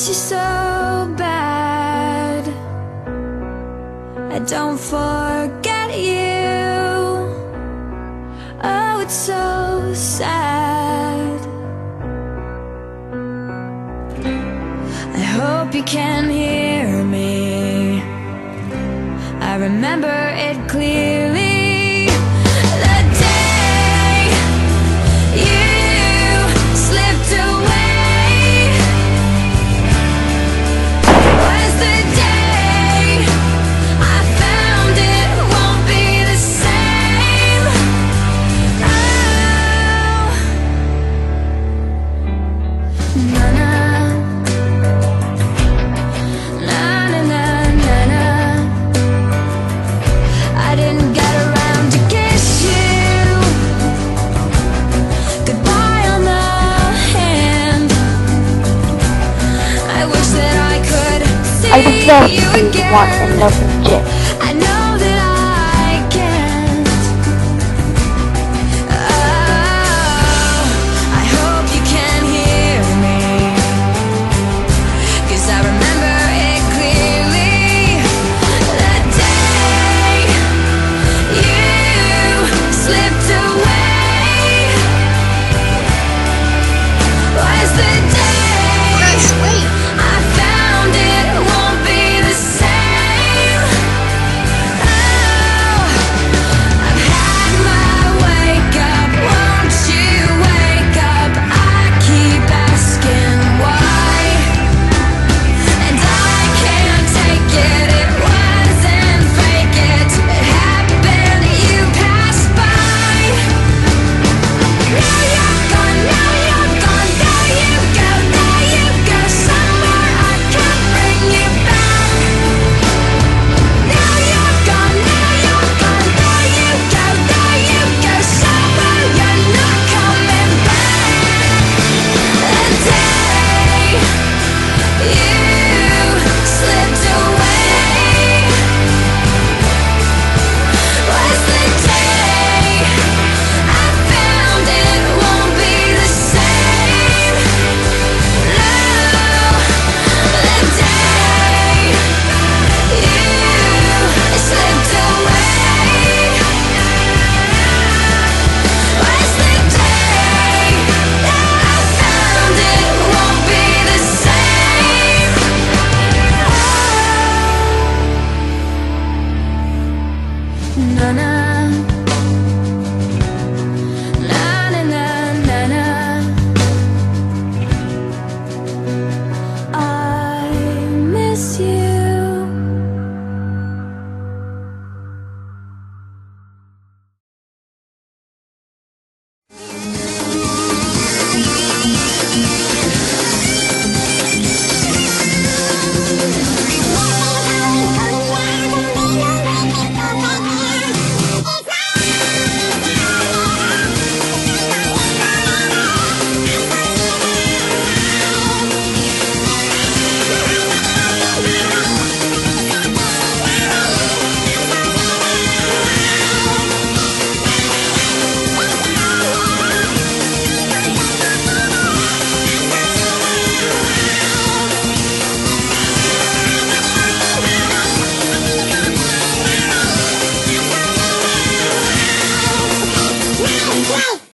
miss you so bad. I don't forget you. Oh, it's so sad. I hope you can hear me. I remember it clearly. The day you slipped away was the day I found it won't be the same. Oh, na-na. I didn't get around to kiss you goodbye on the hand. I wish that I could I would see love you to again. want another jet. I know that I can't. Oh, I hope you can hear me, 'cause I remember it clearly. The day you slipped away was the day I found it won't be the same. Oh, I've had my wake up, won't you wake up? I keep asking why, and I can't take it. It wasn't fake, it happened, you passed by. Now you're gone, now you're gone, there you go somewhere I can't bring you back. Now you're gone, there you go somewhere you're not coming back. The day you slipped away was the day I found it won't be the same. No, the day you slipped away was the day I found it won't be the same. Na na.